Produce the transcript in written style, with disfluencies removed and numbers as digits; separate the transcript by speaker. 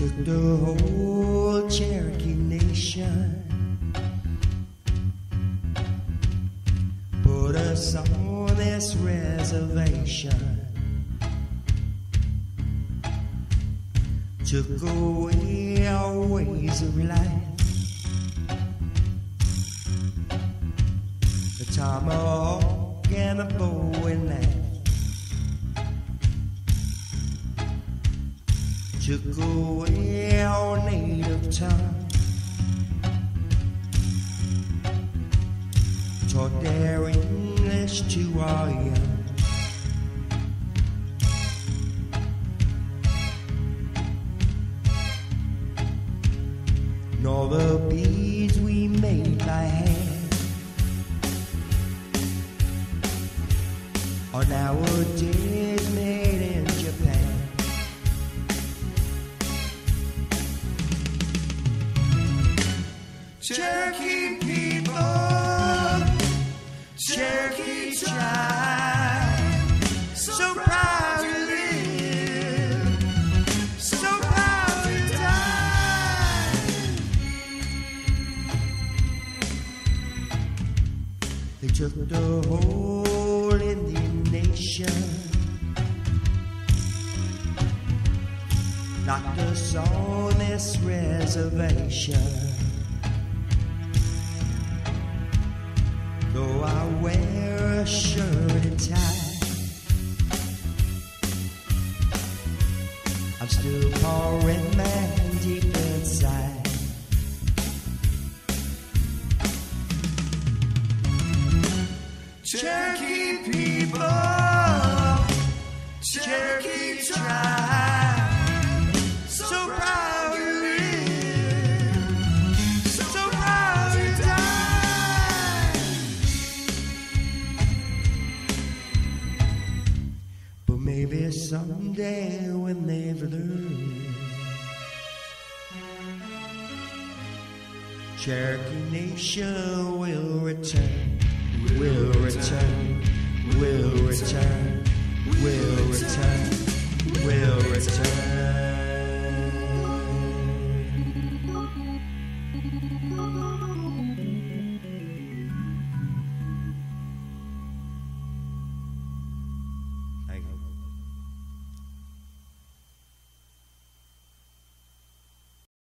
Speaker 1: took the whole Cherokee Nation, put us on this reservation, took away our ways of life, the tomahawk and the bow and knife. Took away our native tongue, taught their English to our young. Nor the beads we made by hand are nowadays made in Japan. Cherokee people, Cherokee tribe, so proud to live, so proud to die. They took the whole Indian nation, locked us on this reservation. Though I wear a shirt and tie, I'm still pouring man deep inside. Cherokee people, Cherokee tribe, so proud to live, so proud to die. But maybe someday when they've learned, Cherokee Nation will return, will return, will return, will return, will return.